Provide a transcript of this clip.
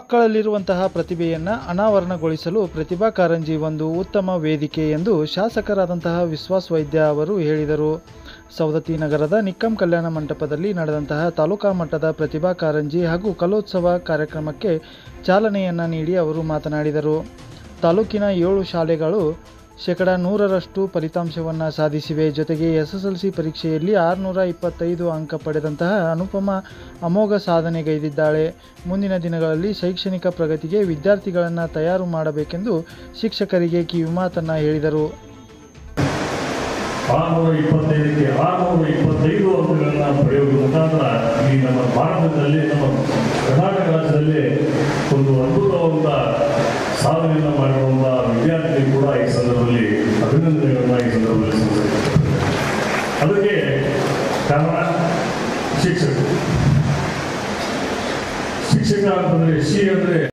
ಮಕ್ಕಳಲ್ಲಿರುವಂತಹ ಪ್ರತಿಭೆಯನ್ನು ಅನಾವರಣಗೊಳಿಸಲು ಪ್ರತಿಭಾ ಕಾರಂಜಿ ಒಂದು ಉತ್ತಮ ವೇದಿಕೆ ಎಂದು ಶಾಸಕರಾದಂತಹ ವಿಶ್ವಾಸ್ ವೈದ್ಯ ಅವರು ಹೇಳಿದರು. ಸವದತ್ತಿ ನಗರದ ನಿಕ್ಕಂ ಕಲ್ಯಾಣ ಮಂಟಪದಲ್ಲಿ ನಡೆದಂತಹ ತಾಲೂಕಾ ಮಟ್ಟದ ಪ್ರತಿಭಾ ಕಾರಂಜಿ ಹಾಗೂ ಕಲೋತ್ಸವ ಕಾರ್ಯಕ್ರಮಕ್ಕೆ ಚಾಲನೆಯನ್ನು ನೀಡಿ ಅವರು ಮಾತನಾಡಿದರು. ತಾಲೂಕಿನ 7 ಶಾಲೆಗಳು 100% ಫಲಿತಾಂಶವನ್ನು ಸಾಧಿಸಿವೆ. ಜೊತೆಗೆ SSLC ಪರೀಕ್ಷೆಯಲ್ಲಿ 625 ಅಂಕ ಪಡೆದಂತಹ ಅನುಪಮ ಅಮೋಘ ಸಾಧನೆಗೈದಿದ್ದಾಳೆ. ಮುಂದಿನ ದಿನಗಳಲ್ಲಿ ಶೈಕ್ಷಣಿಕ ಪ್ರಗತಿಗೆ ವಿದ್ಯಾರ್ಥಿಗಳನ್ನು ತಯಾರು ಮಾಡಬೇಕೆಂದು ಶಿಕ್ಷಕರಿಗೆ ಕಿವಿಮಾತನ್ನು ಹೇಳಿದರು. 625ಕ್ಕೆ 625 ಅಂಕಗಳನ್ನು ಪಡೆಯುವ ಮುಖಾಂತರ ಈ ನಮ್ಮ ಭಾರತದಲ್ಲಿ, ನಮ್ಮ ಕರ್ನಾಟಕ ರಾಜ್ಯದಲ್ಲಿ ಒಂದು ಅದ್ಭುತವಾದ ಸಾಧನೆಯನ್ನು ಮಾಡಿರುವಂತಹ ವಿದ್ಯಾರ್ಥಿ ಕೂಡ ಈ ಸಂದರ್ಭದಲ್ಲಿ ಅಭಿನಂದನೆಗಳನ್ನ ಈ ಸಂದರ್ಭದಲ್ಲಿ ಸಲ್ಲಿಸುತ್ತಾರೆ. ಅದಕ್ಕೆ ಕಾರಣ ಶಿಕ್ಷಕ ಅಂತಂದ್ರೆ ಸಿ ಅಂದರೆ